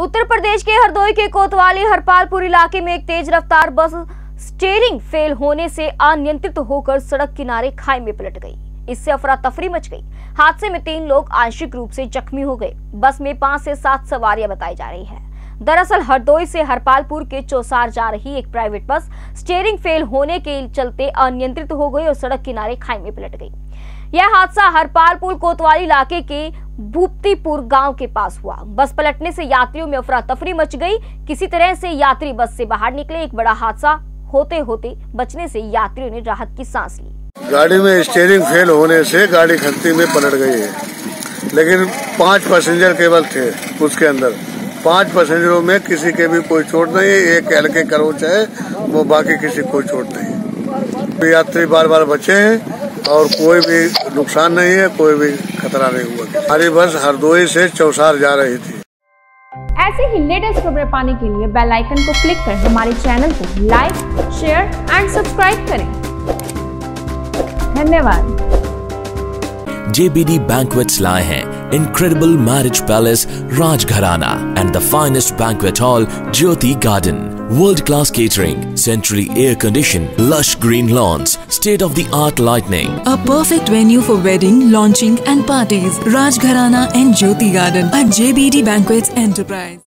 उत्तर प्रदेश के हरदोई के कोतवाली हरपालपुर इलाके में एक तेज रफ्तार बस स्टीयरिंग फेल होने से अनियंत्रित होकर सड़क किनारे खाई में पलट गई। इससे अफरा तफरी मच गई। हादसे में 3 लोग आंशिक रूप से जख्मी हो गए। बस में 5 से 7 सवारियां बताई जा रही है। दरअसल हरदोई से हरपालपुर के चौसार जा रही एक प्राइवेट बस स्टीयरिंग फेल होने के चलते अनियंत्रित हो गई और सड़क किनारे खाई में पलट गई। यह हादसा हरपालपुर कोतवाली इलाके के भूपतीपुर गांव के पास हुआ। बस पलटने से यात्रियों में अफरा तफरी मच गई। किसी तरह से यात्री बस से बाहर निकले। एक बड़ा हादसा होते होते बचने से यात्रियों ने राहत की सांस ली। गाड़ी में स्टीयरिंग फेल होने से गाड़ी खत्ती में पलट गई है, लेकिन 5 पैसेंजर केवल थे उसके अंदर। 5 पैसेंजरों में किसी के भी कोई चोट नहीं है। एक हल्के खरोंच है, वो बाकी किसी को कोई चोट नहीं है। यात्री बार बचे हैं और कोई भी नुकसान नहीं है, कोई भी खतरा नहीं हुआ। हमारी बस हरदोई से चौसार जा रही थी। ऐसे ही लेटेस्ट खबरें पाने के लिए बेल आइकन को क्लिक कर हमारे चैनल को लाइक, शेयर एंड सब्सक्राइब करें। धन्यवाद। JBD Banquets लाए हैं incredible marriage palace Rajgharana and the finest banquet hall Jyoti Garden. World-class catering, centrally air-conditioned, lush green lawns, state-of-the-art lighting. A perfect venue for wedding, launching and parties. Rajgharana and Jyoti Garden at JBD Banquets Enterprise.